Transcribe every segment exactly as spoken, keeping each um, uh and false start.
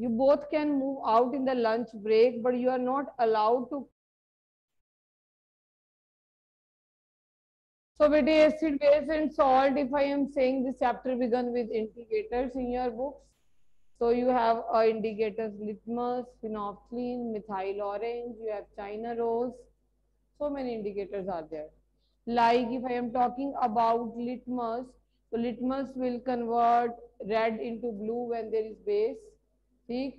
You both can move out in the lunch break, but you are not allowed to. So with the acid, base and salt, if I am saying this chapter begun with indicators in your books. So you have uh, indicators litmus, phenolphthalein, methyl orange, you have China rose. So many indicators are there. Like if I am talking about litmus, so litmus will convert red into blue when there is base. ठीक,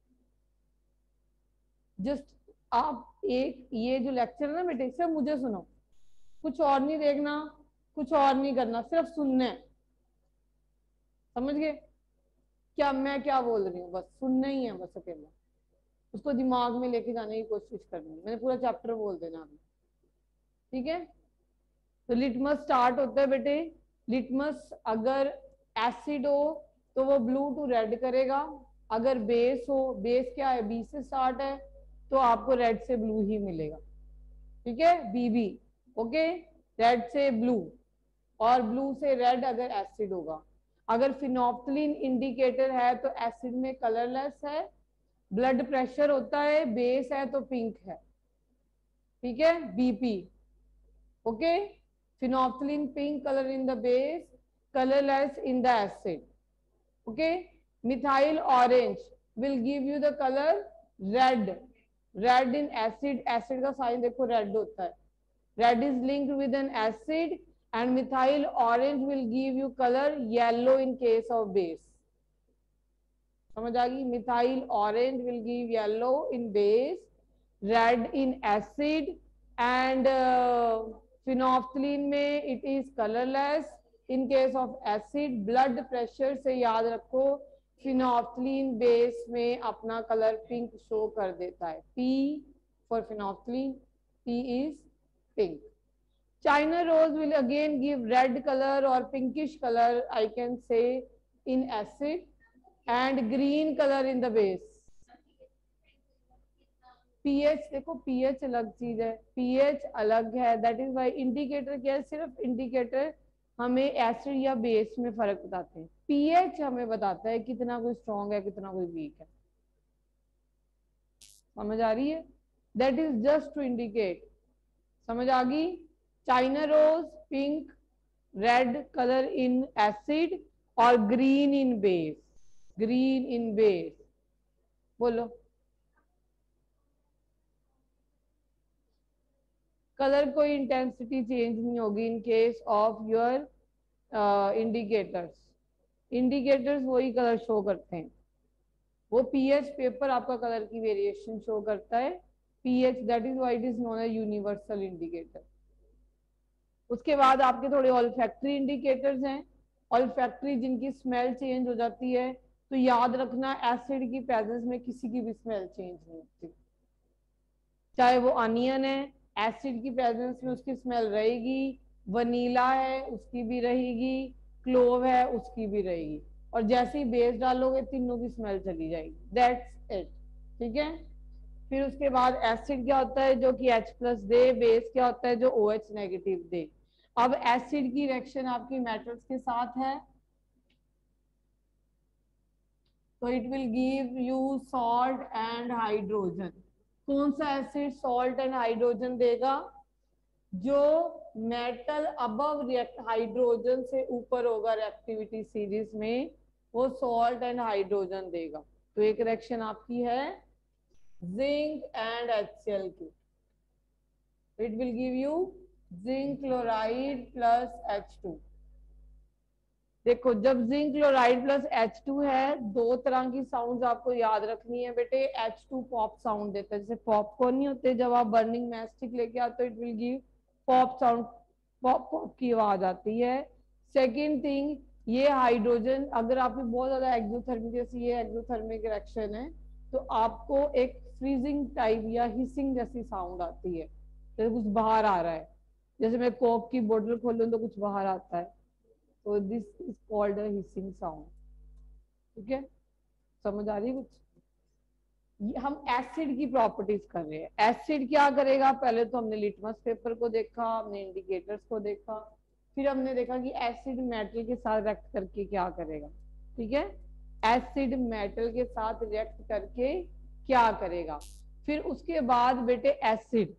just आप एक ये जो lecture है ना बेटे, सिर्फ मुझे सुनो, कुछ और नहीं देखना, कुछ और नहीं करना, सिर्फ सुनना है, समझ गए क्या मैं क्या बोल रही हूँ? बस सुनना ही है, बस अकेला उसको दिमाग में लेके जाने की कोशिश करनी है। मैंने पूरा चैप्टर बोल देना अभी, ठीक है? तो लिटमस स्टार्ट होता है बेटे, लिटमस अगर एसिड हो तो वो ब्लू टू रेड करेगा, अगर बेस हो, बेस क्या है, बी से स्टार्ट है, तो आपको रेड से ब्लू ही मिलेगा, ठीक है? बीबी, ओके, रेड से ब्लू और ब्लू से रेड अगर एसिड होगा। अगर फिनोप्थलीन इंडिकेटर है तो एसिड में कलरलेस है, ब्लड प्रेशर होता है, बेस है तो पिंक है, ठीक है? B P, okay, phenolphthalein pink colour in the base, colorless in the acid, okay? Methyl orange will give you the color red, red in acid, acid का साइन देखो red होता है, red is linked with an acid and methyl orange will give you color yellow in case of base, समझ आ गई? methyl orange will give yellow in base, red in acid and uh, phenolphthalein में it is colorless in case of acid। blood pressure से याद रखो phenolphthalein base में अपना colour pink show कर देता है, P for phenolphthalein, P is pink। China rose will again give red color or pinkish color, I can say, in acid and green color in the base। pH देखो, pH अलग चीज है, pH अलग है, that is why indicator क्या है, सिर्फ indicator हमें एसिड या बेस में फर्क बताते हैं, pH हमें बताता है कितना कोई स्ट्रॉन्ग है कितना कोई वीक है, समझ आ रही है? That is just to indicate, समझ आ गई? China rose pink, red colour in acid और green in base, green in base, बोलो कलर कोई इंटेंसिटी चेंज नहीं होगी in case of your indicators, indicators वही कलर शो करते हैं, वो पीएच पेपर आपका कलर की वेरिएशन शो करता है, pH, that is why it is known as universal indicator. उसके बाद आपके थोड़े ऑल्फैक्टरी इंडिकेटर्स हैं, ऑल्फैक्टरी जिनकी स्मेल चेंज हो जाती है, तो याद रखना एसिड की प्रेजेंस में किसी की भी स्मेल चेंज नहीं होती, चाहे वो अनियन है एसिड की प्रेजेंस में उसकी स्मेल रहेगी, वनीला है उसकी भी रहेगी, क्लोव है उसकी भी रहेगी, और जैसे ही बेस डालोगे तीनों की स्मेल चली जाएगी, दैट्स इट, ठीक है? फिर उसके बाद एसिड क्या होता है जो कि H प्लस दे, बेस क्या होता है जो OH नेगेटिव दे। अब एसिड की रिएक्शन आपकी मेटल्स के साथ है, तो it will give you salt and hydrogen. कौन सा एसिड सॉल्ट एंड हाइड्रोजन देगा? जो मेटल अबव रिएक्ट हाइड्रोजन से ऊपर होगा रिएक्टिविटी सीरीज में, वो सॉल्ट एंड हाइड्रोजन देगा। तो एक रिएक्शन आपकी है जिंक एंड HCl की, it will give you zinc chloride plus H two. देखो जब zinc chloride plus H two है, दो तरह की साउंड आपको याद रखनी है बेटे। एच टू पॉप साउंड देता है, जैसे पॉपकॉर्न नहीं होते जब आप बर्निंग मैस्टिक लेके आते हो, it will give pop sound, pop pop की आवाज आती है। सेकेंड थिंग, ये हाइड्रोजन अगर आपकी बहुत ज्यादा एक्सोथर्मिक, जैसे ये एक्सोथर्मिक रिएक्शन है, तो आपको एक फ्रीजिंग टाइप या हिसिंग जैसी साउंड आती है, जैसे कुछ बाहर आ रहा है, जैसे मैं कोक की बोतल खोलूं तो कुछ बाहर आता है, तो this is called a hissing sound, ठीक है? समझ आ रही है कुछ? हम एसिड की प्रॉपर्टीज कर रहे हैं। एसिड क्या करेगा? पहले तो हमने लिटमस पेपर को देखा, हमने इंडिकेटर्स को देखा, फिर हमने देखा कि एसिड मेटल के साथ रिएक्ट करके क्या करेगा, ठीक है? एसिड मेटल के साथ रिएक्ट करके क्या करेगा। फिर उसके बाद बेटे एसिड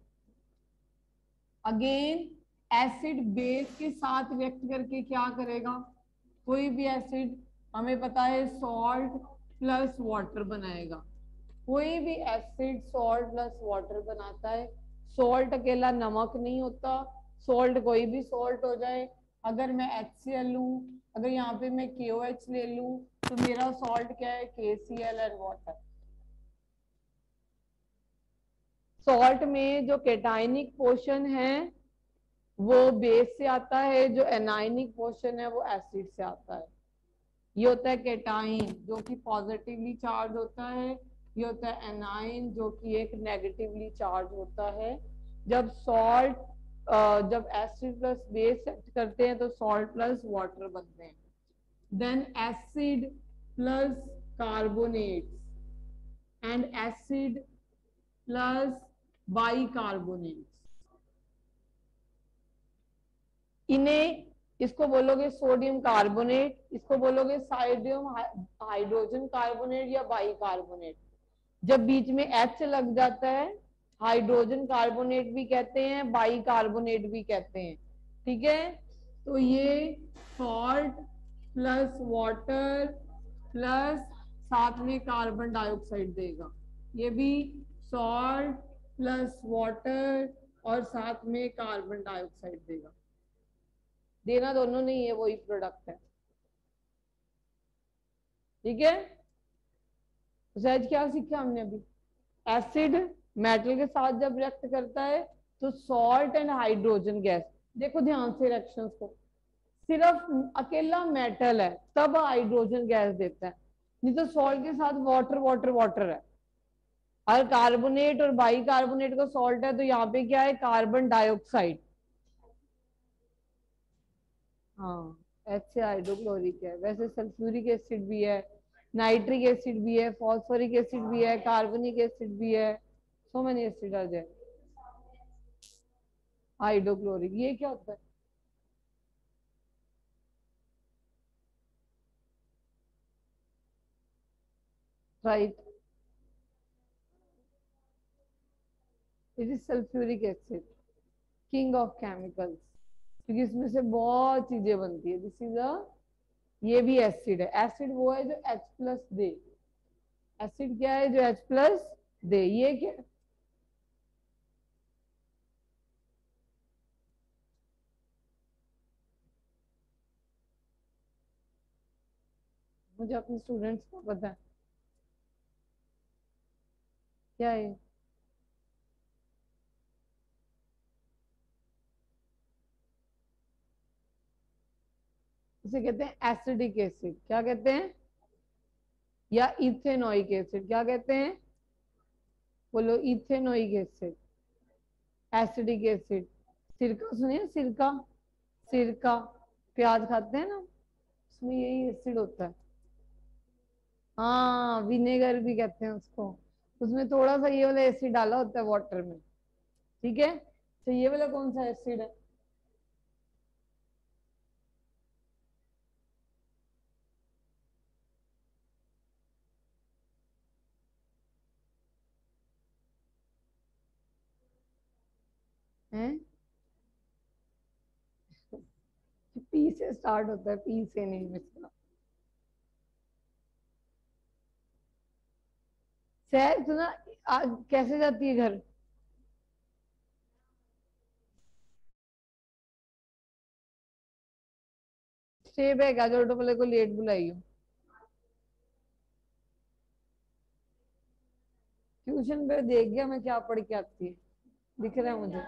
अगेन एसिड बेस के साथ रिएक्ट करके क्या करेगा। कोई भी एसिड हमें पता है सॉल्ट प्लस वाटर बनाएगा। कोई भी एसिड सॉल्ट प्लस वाटर बनाता है। सॉल्ट अकेला नमक नहीं होता, सॉल्ट कोई भी सॉल्ट हो जाए। अगर मैं एच सी एल लूं, अगर यहाँ पे मैं के ओ एच ले लूं तो मेरा सॉल्ट क्या है K C L and water. Salt में जो केटाइनिक पोर्शन है वो बेस से आता है, जो एनाइनिक पोर्शन है वो एसिड से आता है। ये होता है केटाइन जो कि पॉजिटिवली चार्ज होता है, ये होता है एनाइन जो कि एक नेगेटिवली चार्ज होता है। जब सॉल्ट जब एसिड प्लस बेस सेट करते हैं तो सॉल्ट प्लस वाटर बनते हैं। Then acid plus carbonate and acid plus bicarbonate, इन्हें इसको बोलोगे सोडियम कार्बोनेट, इसको बोलोगे सोडियम हाइड्रोजन कार्बोनेट या बाइकार्बोनेट। जब बीच में एच लग जाता है हाइड्रोजन कार्बोनेट भी कहते हैं, बाइकार्बोनेट भी कहते हैं। ठीक है, तो ये सॉल्ट प्लस वाटर प्लस साथ में कार्बन डाइऑक्साइड देगा। ये भी सॉल्ट प्लस वाटर और साथ में कार्बन डाइऑक्साइड देगा। देना दोनों नहीं है, वही प्रोडक्ट है। ठीक है, तो सहज क्या सीखा हमने अभी। एसिड मेटल के साथ जब रिएक्ट करता है तो सॉल्ट एंड हाइड्रोजन गैस, देखो ध्यान से रिएक्शंस को, सिर्फ अकेला मेटल है तब हाइड्रोजन गैस देता है, नहीं तो सॉल्ट के साथ वाटर वाटर वाटर है। अगर कार्बोनेट और बाइकार्बोनेट का सॉल्ट है तो यहाँ पे क्या है कार्बन डाइऑक्साइड। हाँ, एच से हाइड्रोक्लोरिक है। वैसे सल्फ्यूरिक एसिड भी है, नाइट्रिक एसिड भी है, फॉस्फोरिक एसिड भी है, कार्बनिक एसिड भी है, सो मेनी एसिड आ जाए। हाइड्रोक्लोरिक ये क्या होता है। Right, it is sulphuric acid, king of chemicals, क्योंकि इसमें से बहुत चीजें बनती है। दिस इज अ, ये भी एसिड है। एसिड वो है जो H प्लस दे। एसिड क्या है जो H प्लस दे, ये क्या है? मुझे अपने स्टूडेंट्स को पता है क्या है। इसे कहते हैं एसिडिक एसिड। क्या कहते हैं? या इथेनोइक एसिड। क्या कहते हैं? बोलो, इथेनोइक एसिड, एसिडिक एसिड। सिरका सुनिए, सिरका, सिरका प्याज खाते हैं ना, उसमें यही एसिड होता है। हाँ, विनेगर भी कहते हैं उसको, उसमें थोड़ा सा ये वाला एसिड डाला होता है वाटर में। ठीक है, तो ये वाला कौन सा एसिड है? हैं? पी से स्टार्ट होता है, पी से नहीं मिलता। सैर सुना, आ, कैसे जाती है घर? स्टे बैक आ जाओ, ऑटो वाले को लेट बुलाई हो। ट्यूशन पे देख गया मैं क्या पढ़ के आती है, दिख रहा है मुझे।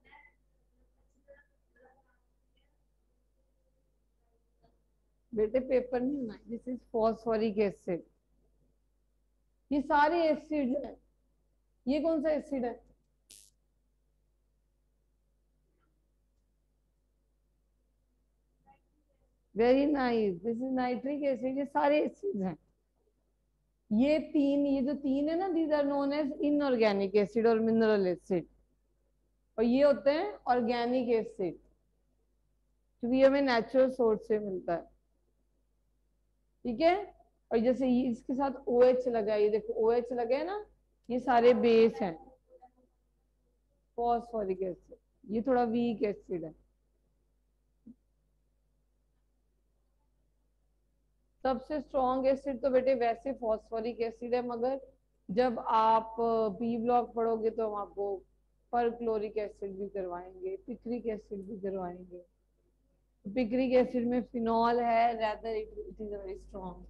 बेटे पेपर नहीं होना, दिस इज फॉस्फोरिक एसिड। ये सारे एसिड है। ये कौन सा एसिड है? Very nice, this is nitric acid. ये सारे एसिड हैं। ये तीन, ये जो तीन है ना, these are known as inorganic acid और मिनरल एसिड, और ये होते हैं ऑर्गेनिक एसिड क्योंकि ये हमें नेचुरल सोर्स से मिलता है। ठीक है, और जैसे ये इसके साथ OH लगा है, ये देखो OH लगे है ना, ये सारे बेस हैं। फॉस्फोरिक एसिड, ये थोड़ा वीक एसिड है। सबसे स्ट्रॉन्ग एसिड तो बेटे वैसे फॉस्फोरिक एसिड है, मगर जब आप बी ब्लॉक पढ़ोगे तो हम आपको परक्लोरिक एसिड भी करवाएंगे, पिक्रिक एसिड भी करवाएंगे। पिक्रिक एसिड में फिनॉल है, rather it it is very strong.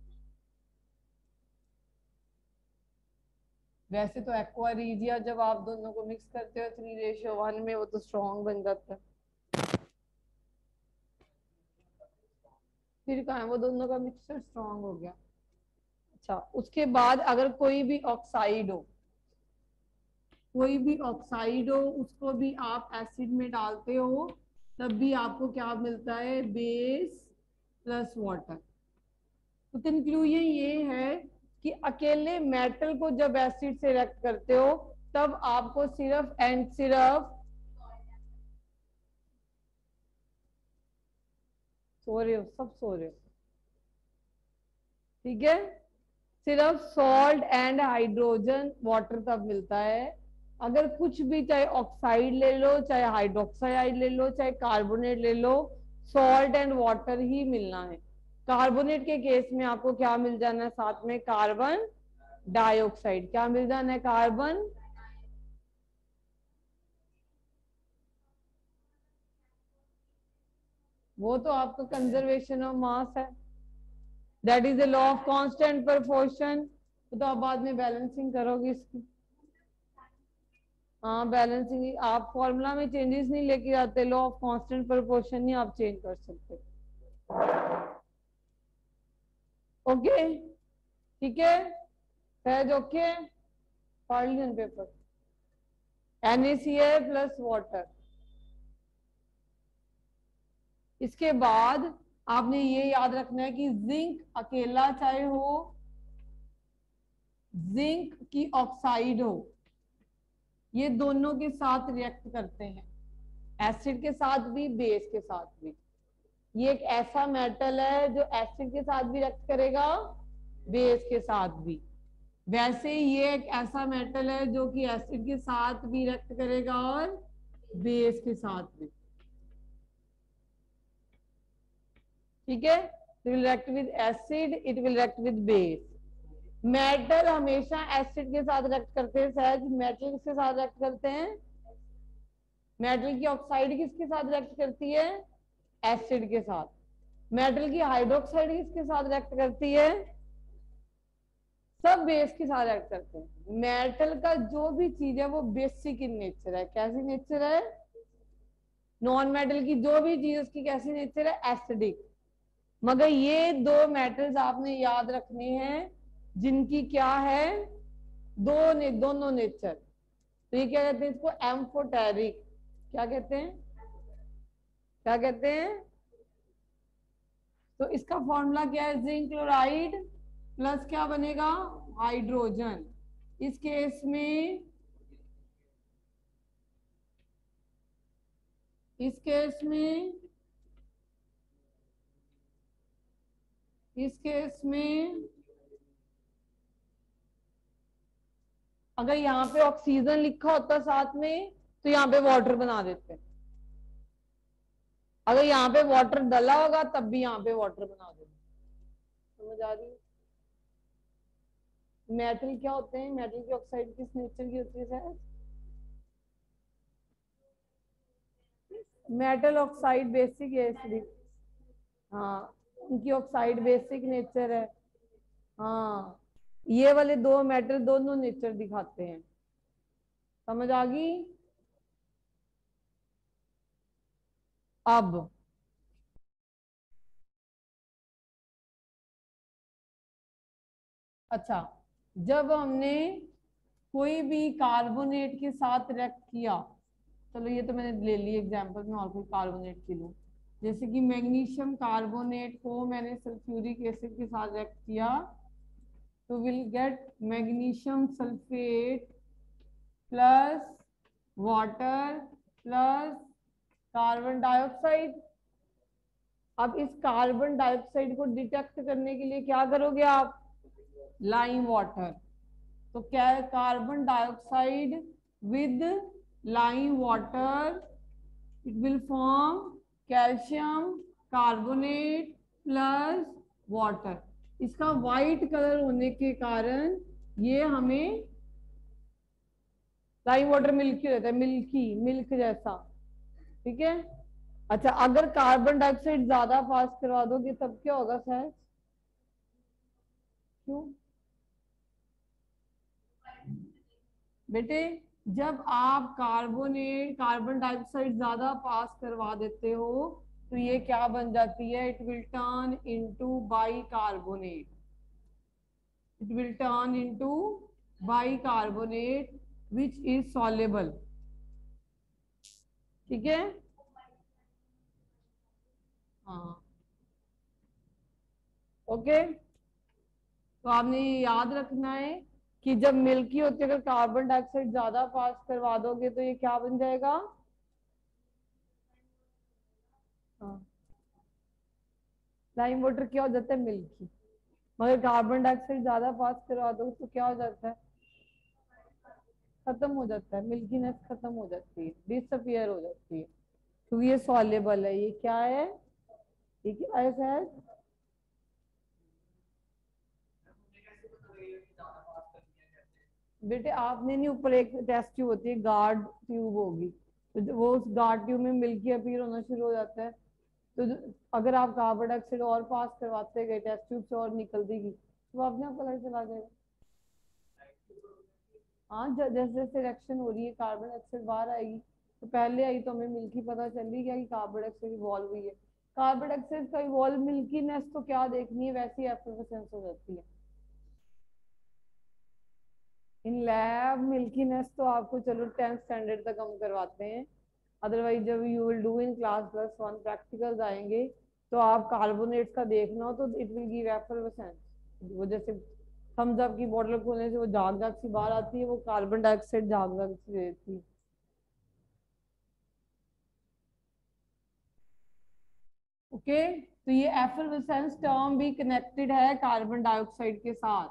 वैसे तो एक्वा रीजिया जब आप दोनों को मिक्स करते हो थ्री रेशियो वन में, वो तो स्ट्रॉन्ग बन जाता है। फिर कहाँ है वो दोनों का मिक्सचर स्ट्रॉन्ग हो गया। अच्छा, उसके बाद अगर कोई भी ऑक्साइड हो, कोई भी ऑक्साइड हो, उसको भी आप एसिड में डालते हो, तब भी आपको क्या मिलता है, बेस प्लस वाटर। तो कंक्लूजन ये है कि अकेले मेटल को जब एसिड से रिएक्ट करते हो तब आपको सिर्फ एंड सिर्फ, सो रहे हो सब, सो रहे हो, ठीक है, सिर्फ सॉल्ट एंड हाइड्रोजन वाटर तब मिलता है। अगर कुछ भी, चाहे ऑक्साइड ले लो, चाहे हाइड्रोक्साइड ले लो, चाहे कार्बोनेट ले लो, सॉल्ट एंड वाटर ही मिलना है। कार्बोनेट के केस में आपको क्या मिल जाना है साथ में, कार्बन डाइऑक्साइड। क्या मिल जाना है, कार्बन, वो तो आपका कंजर्वेशन ऑफ मास है, that is the law of constant proportion. तो आप बाद में बैलेंसिंग करोगे इसकी। हाँ बैलेंसिंग, आप फॉर्मूला में चेंजेस नहीं लेके आते, लॉ ऑफ कांस्टेंट प्रोपोर्शन नहीं आप चेंज कर सकते। ओके, ठीक है, सहज ओके, पढ़ लिया पेपर। NaCl plus water. इसके बाद आपने ये याद रखना है कि जिंक अकेला चाहे हो, जिंक की ऑक्साइड हो, ये दोनों के साथ रिएक्ट करते हैं, एसिड के साथ भी बेस के साथ भी। ये एक ऐसा मेटल है जो एसिड के साथ भी रिएक्ट करेगा, बेस के साथ भी। वैसे ये एक ऐसा मेटल है जो कि एसिड के साथ भी रिएक्ट करेगा और बेस के साथ भी, ठीक है। It will react with acid, it will react with base. Metal हमेशा एसिड के साथ रिएक्ट करते हैं, सहज मेटल किसके साथ रिएक्ट करते हैं, मेटल की ऑक्साइड किसके साथ रिएक्ट करती है, एसिड के साथ। मेटल की हाइड्रोक्साइड किसके साथ रिएक्ट करती है, सब बेस के साथ रिएक्ट करते हैं। मेटल का जो भी चीज है वो बेसिक इन नेचर है। कैसी नेचर है, नॉन मेटल की जो भी चीज उसकी कैसी नेचर है, एसिडिक। मगर ये दो मेटल्स आपने याद रखने हैं जिनकी क्या है, दो ने, दोनों नेचर। तो ये क्या कहते हैं, इसको एम्फोटेरिक, क्या कहते हैं, क्या कहते हैं। तो इसका फॉर्मूला क्या है, जिंक क्लोराइड प्लस क्या बनेगा, हाइड्रोजन। इस केस में, इस केस में, इस केस में अगर यहाँ पे ऑक्सीजन लिखा होता साथ में तो यहाँ पे वाटर बना देते हैं। अगर यहाँ पे वाटर डला होगा तब भी यहाँ पे वाटर बना देते। समझ आ रही है। मेटल क्या होते हैं, मेटल की ऑक्साइड किस नेचर की होती है सर, मेटल ऑक्साइड बेसिक है इसलिए, हाँ उनकी ऑक्साइड बेसिक नेचर है। हाँ ये वाले दो मेटल दोनों नेचर दिखाते हैं। समझ आ गई। अब अच्छा, जब हमने कोई भी कार्बोनेट के साथ रिएक्ट किया, चलो ये तो मैंने ले ली एग्जांपल में, और कोई कार्बोनेट की लूं, जैसे कि मैग्नीशियम कार्बोनेट को मैंने सल्फ्यूरिक एसिड के साथ रिएक्ट किया, तो will get magnesium sulphate plus water plus carbon dioxide. अब इस कार्बन डाइऑक्साइड को डिटेक्ट करने के लिए क्या करोगे आप? Lime water. तो क्या है? Carbon dioxide with lime water, it will form calcium carbonate plus water. इसका वाइट कलर होने के कारण ये हमें लाइम वाटर मिल्की रहता है, मिल्की मिल्क जैसा। ठीक है। अच्छा, अगर कार्बन डाइऑक्साइड ज्यादा पास करवा दोगे तब क्या होगा सर? क्यों बेटे? जब आप कार्बोनेट कार्बन डाइऑक्साइड ज्यादा पास करवा देते हो तो ये क्या बन जाती है? It will turn into bicarbonate. It will turn into bicarbonate which is soluble. ठीक है। हाँ, ओके। तो आपने ये याद रखना है कि जब मिल्की होती है, अगर कार्बन डाइऑक्साइड ज्यादा पास करवा दोगे तो ये क्या बन जाएगा? हाँ, लाइम वाटर क्या हो जाता है? मिल्की। मगर कार्बन डाइऑक्साइड ज्यादा पास करवा दो तो क्या हो जाता है? खत्म हो जाता है, मिल्कीनेस खत्म हो जाती है, डिसअपियर हो जाती है, क्योंकि ये सॉल्युबल है। ये क्या है? ठीक है, ऐसा है। बेटे आपने नहीं, ऊपर एक टेस्ट ट्यूब होती है, गार्ड ट्यूब होगी, तो जो- वो उस गार्ड ट्यूब में मिल्की अपीयर होना शुरू हो जाता है। तो जो- अगर आप कार्बन डाइऑक्साइड और पास करवाते गए टेस्ट ट्यूब से और निकल देगी तो अपने आप कलर चला जाएगा। हाँ, ज- जैसे जैसे रिएक्शन हो रही है कार्बन डाइऑक्साइड बाहर आएगी, तो पहले आई तो हमें मिल्की पता चल रही क्या कि कार्बन डाइऑक्साइड इवॉल्व हुई है। कार्बन डाइऑक्साइड का इवॉल्व मिल्कीनेस तो क्या देखनी है, वैसी एफिशिएंसी हो जाती है। इन लैब मिल्कीनेस तो आपको चलो टेंथ स्टैंडर्ड तक हम करवाते हैं, अदरवाइज जब you will do in class plus one practicals आएंगे तो आप कार्बोनेट्स का देखना हो तो इट विल गिव एफर्वेसेंस। वो जैसे थम्स अप की बोतल खोलने से वो झाग झाग सी बाहर आती है, वो कार्बन डाइऑक्साइड झाग झाग सी रहती है। ओके। तो ये एफर्वेसेंस टर्म भी कनेक्टेड है कार्बन डाइऑक्साइड के साथ।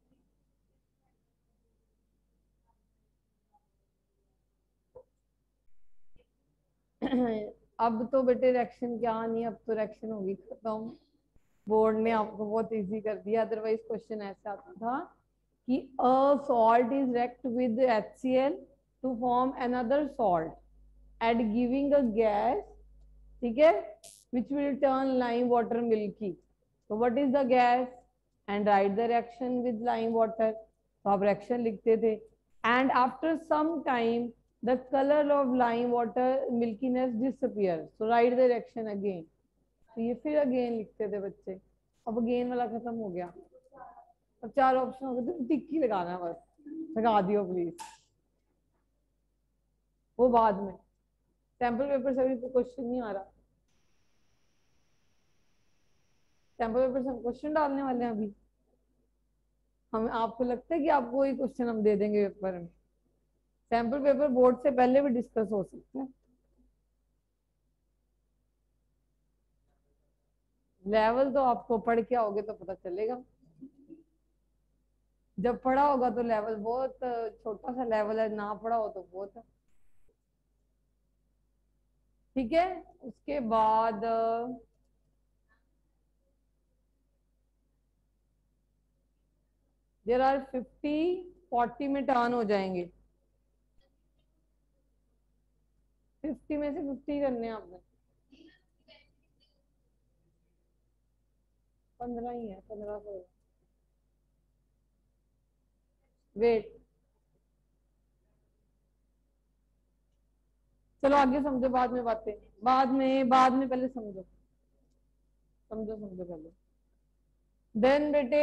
अब तो बेटे रिएक्शन क्या नहीं, अब तो रिएक्शन होगी खत्म। बोर्ड ने आपको बहुत इजी कर दिया, अदरवाइज क्वेश्चन ऐसा आता था कि a salt is react with HCl to form another salt and giving a gas, ठीक है, which will turn lime water milky. So what is the gas? And write the reaction with lime water. तो आप reaction लिखते थे, and after some time the color of lime water milkiness disappears. So write the reaction again. तो ये फिर again लिखते थे बच्चे। अब अगेन वाला खत्म हो गया। अब चार ऑप्शन हो गए, तो टिक्की लगाना है, बस लगा दियो प्लीज। वो बाद में सैंपल पेपर से भी क्वेश्चन नहीं आ रहा। सैंपल पेपर से हम क्वेश्चन डालने वाले हैं अभी। हम, आपको लगता है कि आपको ये क्वेश्चन हम दे देंगे पेपर में? सैंपल पेपर बोर्ड से पहले भी डिस्कस हो सकते हैं। लेवल तो आपको पढ़ के आओगे तो पता चलेगा। जब पढ़ा होगा तो लेवल बहुत छोटा सा लेवल है, ना पढ़ा हो तो बहुत है। ठीक है। उसके बाद देर आर फिफ्टी, फोर्टी में टर्न हो जाएंगे। फिफ्टी में से फिफ्टी करने हैं आपने। पंद्रह ही है, पंद्रह सौ। वेट, चलो आगे समझो, बाद में बातें, बाद में बाद में पहले समझो, समझो समझो पहले। देन बेटे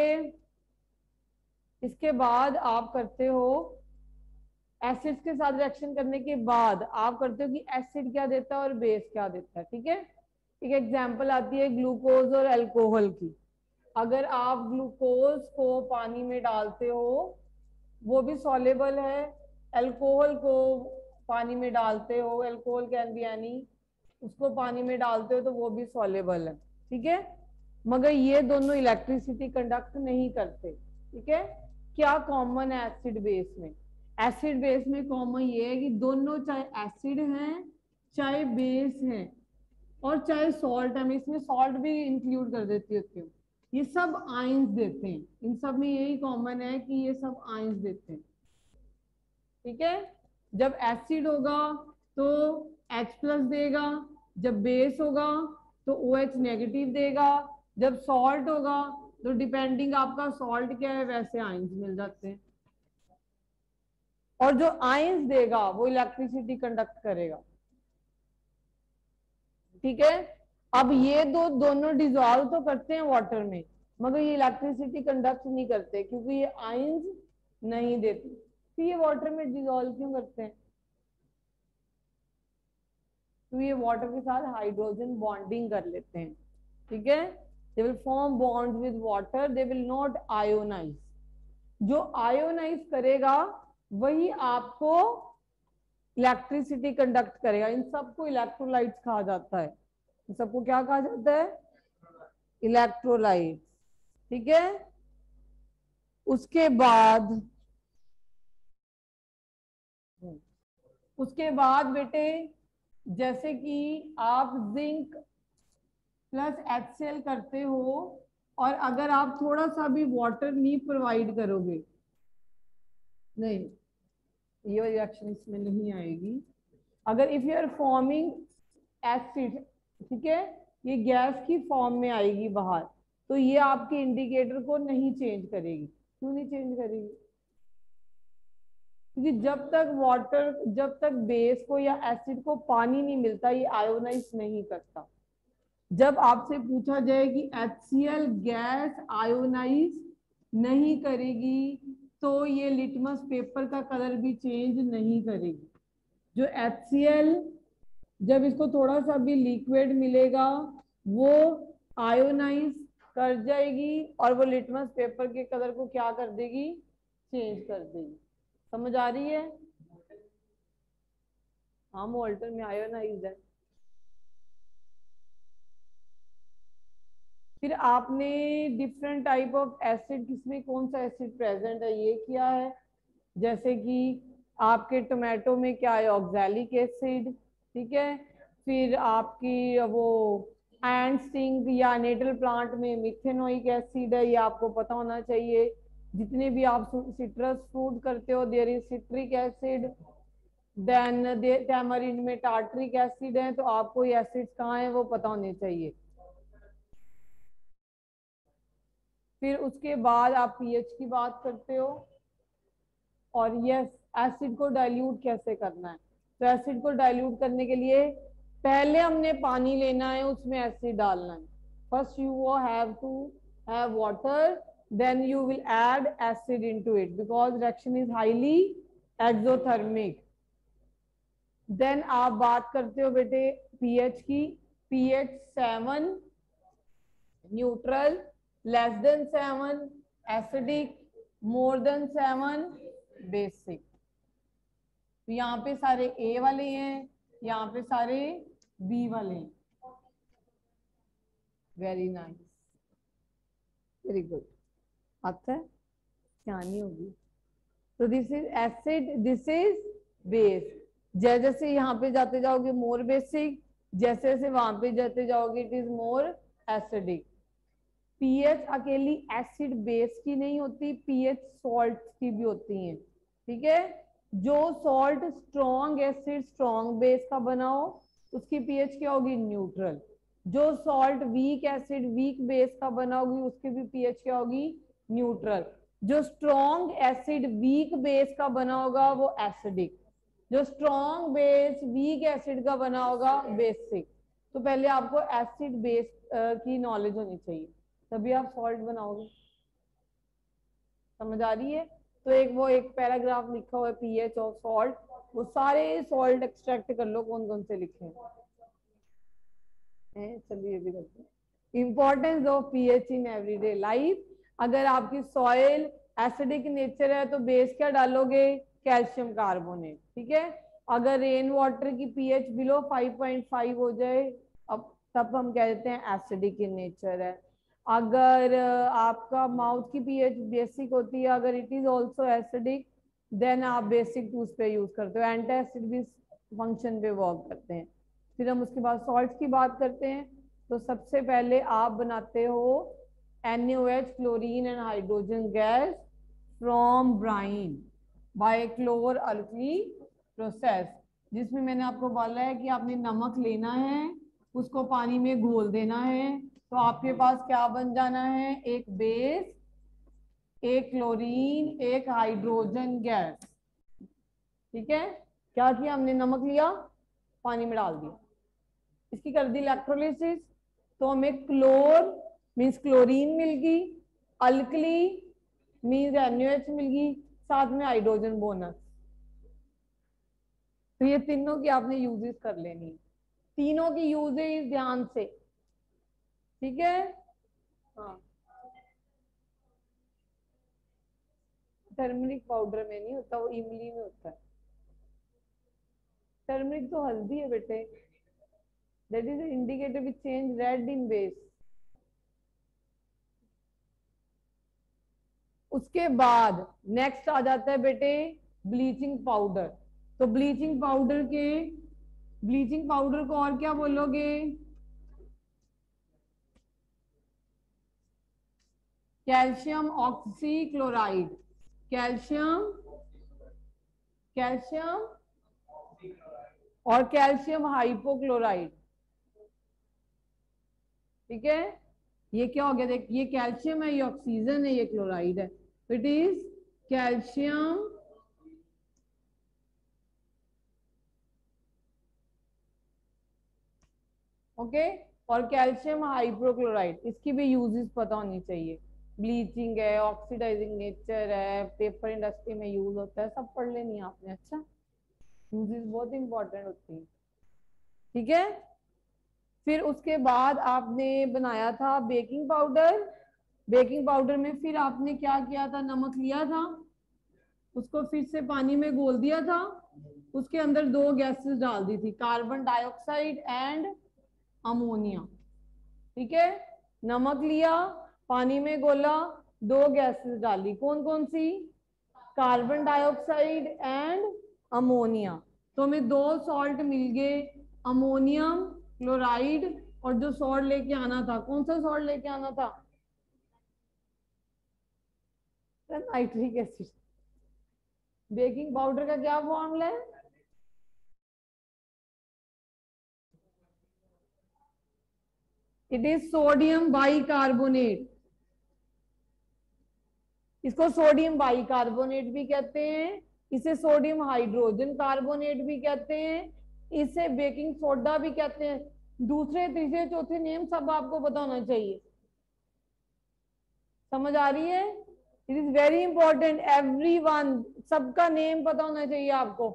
इसके बाद आप करते हो एसिड्स के साथ रिएक्शन करने के बाद आप करते हो कि एसिड क्या देता है और बेस क्या देता है। ठीक है। एक एग्जांपल आती है ग्लूकोज और अल्कोहल की। अगर आप ग्लूकोज को पानी में डालते हो वो भी सॉलेबल है, अल्कोहल को पानी में डालते हो, अल्कोहल कैन बी एनी उसको पानी में डालते हो तो वो भी सॉल्युबल है, ठीक है। मगर ये दोनों इलेक्ट्रिसिटी कंडक्ट नहीं करते, ठीक है। क्या कॉमन है एसिड बेस में? एसिड बेस में कॉमन ये है कि दोनों चाहे एसिड हैं चाहे बेस हैं और चाहे सॉल्ट है, मैं इसमें सॉल्ट भी इंक्लूड कर देती होती हूँ, ये सब आयंस देते हैं। इन सब में यही कॉमन है कि ये सब आयंस देते हैं, ठीक है। जब एसिड होगा तो H प्लस देगा, जब बेस होगा तो OH नेगेटिव देगा, जब सॉल्ट होगा तो डिपेंडिंग आपका सॉल्ट क्या है वैसे आयंस मिल जाते हैं, और जो आयंस देगा वो इलेक्ट्रिसिटी कंडक्ट करेगा, ठीक है। अब ये दो दोनों डिजोल्व तो करते हैं वाटर में, मगर ये इलेक्ट्रिसिटी कंडक्ट नहीं करते क्योंकि ये आयंस नहीं देते। तो ये वाटर में डिजोल्व क्यों करते हैं? तो ये वाटर के साथ हाइड्रोजन बॉन्डिंग कर लेते हैं, ठीक है। They will form bond with water, they will not ionise. जो आयोनाइज करेगा वही आपको इलेक्ट्रिसिटी कंडक्ट करेगा। इन सबको इलेक्ट्रोलाइट्स कहा जाता है। इन सबको क्या कहा जाता है? इलेक्ट्रोलाइट्स, ठीक है। उसके बाद उसके बाद बेटे जैसे कि आप जिंक प्लस HCl करते हो और अगर आप थोड़ा सा भी वाटर नहीं प्रोवाइड करोगे, नहीं ये रिएक्शन इसमें नहीं आएगी। अगर if you are forming acid, ठीक है, ये गैस की फॉर्म में आएगी बाहर, तो ये आपके इंडिकेटर को नहीं चेंज करेगी। क्यों नहीं चेंज करेगी? क्योंकि जब तक वाटर जब तक बेस को या एसिड को पानी नहीं मिलता ये आयोनाइज नहीं करता। जब आपसे पूछा जाए कि HCl गैस आयोनाइज नहीं करेगी तो ये लिटमस पेपर का कलर भी चेंज नहीं करेगी। जो HCl जब इसको थोड़ा सा भी लिक्विड मिलेगा वो आयोनाइज कर जाएगी और वो लिटमस पेपर के कलर को क्या कर देगी? चेंज कर देगी। समझ आ रही है? हाँ, मोल्टन में आयोनाइज है। फिर आपने डिफरेंट टाइप ऑफ एसिड, किसमें कौन सा एसिड प्रेजेंट है ये किया है। जैसे कि आपके टोमेटो में क्या है? ऑक्सैलिक एसिड, ठीक है। फिर आपकी वो एंड स्टिंग या नेटल प्लांट में मिथेनोइक एसिड है, ये आपको पता होना चाहिए। जितने भी आप सिट्रस फ्रूट करते हो there is citric acid, then tamarind में टार्टरिक एसिड है, तो आपको ये एसिड्स कहाँ हैं वो पता होने चाहिए। फिर उसके बाद आप पीएच की बात करते हो और यस एसिड को डाइल्यूट कैसे करना है। तो एसिड को डाइल्यूट करने के लिए पहले हमने पानी लेना है, उसमें एसिड डालना है। First you have to have water, then you will add acid into it because reaction is highly exothermic. then आप बात करते हो बेटे pH की, pH seven neutral, less than seven acidic, more than seven basic. तो यहाँ पे सारे A वाले हैं, यहाँ पे सारे B वाले हैं। वेरी नाइस, वेरी गुड, आता है क्या नहीं होगी। तो this is acid, this is base. जैसे जैसे यहाँ पे जाते जाओगे मोर बेसिक, जैसे जैसे वहां पे जाते जाओगे it is more acidic. PH अकेली एसिड बेस की नहीं होती, पीएच सॉल्ट की भी होती है, ठीक है। जो salt strong acid strong base का बनाओ उसकी पीएच क्या होगी? न्यूट्रल। जो salt weak acid weak base का बनाओगी उसकी भी पीएच क्या होगी? न्यूट्रल। जो स्ट्रॉन्ग एसिड वीक बेस का बना होगा वो एसिडिक, जो स्ट्रॉन्ग बेस वीक एसिड का बना होगा बेसिक। तो पहले आपको एसिड बेस की नॉलेज होनी चाहिए तभी आप सॉल्ट बनाओगे। समझ आ रही है? तो एक वो एक पैराग्राफ लिखा हुआ है पीएच ऑफ सॉल्ट, वो सारे सॉल्ट एक्सट्रैक्ट कर लो कौन कौन से लिखे हैं। चलिए भी करते हैं। Importance of pH in everyday life. अगर आपकी सॉइल एसिडिक नेचर है तो बेस क्या डालोगे? कैल्शियम कार्बोनेट, ठीक है। अगर रेन वाटर की pH below five point five हो जाए, अब तब हम कह देते हैं एसिडिक इन नेचर है। अगर आपका माउथ की पीएच बेसिक होती है, अगर it is also acidic, then आप बेसिक टूथ पे यूज करते हो, एंटी एसिड फंक्शन पे वर्क करते हैं। फिर हम उसके बाद सॉल्ट की बात करते हैं। तो सबसे पहले आप बनाते हो N A O H, chlorine and hydrogen gas from brine by chlor alkali process, जिसमें मैंने आपको बोला है कि आपने नमक लेना है, उसको पानी में घोल देना है, तो आपके पास क्या बन जाना है, एक बेस, एक क्लोरीन, एक हाइड्रोजन गैस। ठीक है, क्या किया हमने, नमक लिया, पानी में डाल दिया, इसकी कर दी इलेक्ट्रोलिसिस, तो हमें क्लोर मीन्स क्लोरीन मिल गई, alkali means N A O H मिल गई, साथ में हाइड्रोजन बोनस। तो ये तीनों की आपने यूजेस कर लेनी है, तीनों की यूजेस ध्यान से। ठीक है, हाँ, टर्मरिक पाउडर में नहीं होता, वो इमली में होता है। टर्मरिक तो हल्दी है बेटे, that is indicator which change red in base. उसके बाद नेक्स्ट आ जाता है बेटे ब्लीचिंग पाउडर। तो ब्लीचिंग पाउडर के ब्लीचिंग पाउडर को और क्या बोलोगे, कैल्शियम ऑक्सीक्लोराइड, कैल्शियम कैल्शियम और कैल्शियम हाइपोक्लोराइड। ठीक है, ये क्या हो गया, देख ये कैल्शियम है, ये ऑक्सीजन है, ये क्लोराइड है, तो it is calcium okay okay? और कैल्शियम हाइपोक्लोराइड, इसकी भी यूजेस पता होनी चाहिए। ब्लीचिंग है, ऑक्सीडाइजिंग नेचर है, पेपर इंडस्ट्री में यूज होता है, सब पढ़ लेनी है आपने। अच्छा, यूजेस बहुत इंपॉर्टेंट होती है। ठीक है, फिर उसके बाद आपने बनाया था बेकिंग पाउडर। बेकिंग पाउडर में फिर आपने क्या किया था, नमक लिया था, उसको फिर से पानी में घोल दिया था, उसके अंदर दो गैसेस डाल दी थी, कार्बन डाइऑक्साइड एंड अमोनिया। ठीक है, नमक लिया, पानी में घोला, दो गैसेस डाली, कौन कौन सी, कार्बन डाइऑक्साइड एंड अमोनिया। तो हमें दो सॉल्ट मिल गए, अमोनियम क्लोराइड, और जो सॉल्ट लेके आना था, कौन सा सॉल्ट लेके आना था, नाइट्रिक एसिड। बेकिंग पाउडर का क्या फॉर्मूला है, इट इज सोडियम बाइकार्बोनेट। इसको सोडियम बाइकार्बोनेट भी कहते हैं, इसे सोडियम हाइड्रोजन कार्बोनेट भी कहते हैं, इसे बेकिंग सोडा भी कहते हैं। दूसरे तीसरे चौथे नेम सब आपको पता होना चाहिए। समझ आ रही है, it is very important, every one, सबका नेम पता होना चाहिए आपको।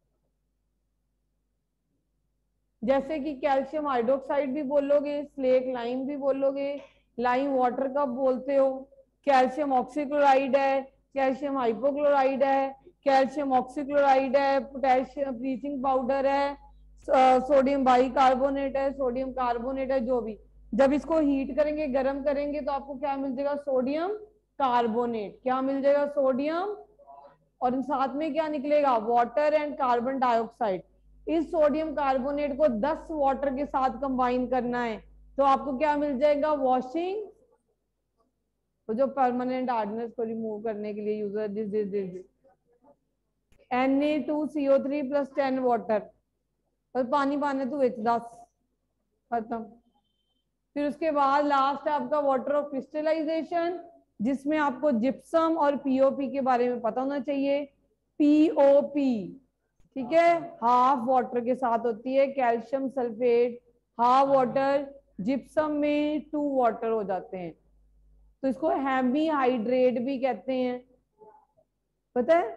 जैसे कि कैल्शियम हाइड्रोक्साइड भी बोलोगे, स्लेक लाइम भी बोलोगे, लाइम वाटर कब बोलते हो, कैल्शियम ऑक्सीक्लोराइड है, कैल्शियम हाइपोक्लोराइड है, कैल्शियम ऑक्सीक्लोराइड है, पोटेशियम ब्लीचिंग पाउडर है, सोडियम बाइकार्बोनेट है, सोडियम कार्बोनेट है, जो भी। जब इसको हीट करेंगे, गर्म करेंगे, तो आपको क्या मिल जाएगा, सोडियम कार्बोनेट। क्या मिल जाएगा, सोडियम, और साथ में क्या निकलेगा, वाटर एंड कार्बन डाइऑक्साइड। इस सोडियम कार्बोनेट को दस वाटर के साथ कंबाइन करना है, तो आपको क्या मिल जाएगा, वॉशिंग, तो जो परमानेंट हार्डनेस को रिमूव करने के लिए यूज है, this this this N A two C O three plus ten water, और पानी पाने तो विच दस, खत्म। फिर उसके बाद लास्ट है आपका वाटर ऑफ क्रिस्टलाइजेशन, जिसमें आपको जिप्सम और पीओपी के बारे में पता होना चाहिए। पीओपी, ठीक है, हाफ वाटर के साथ होती है, calcium sulphate half water, gypsum में टू वाटर हो जाते हैं, तो इसको हेमी हाइड्रेट भी कहते हैं, पता है।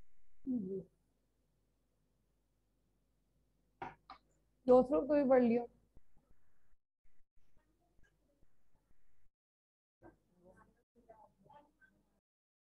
दोस्तों को भी पढ़ लियो।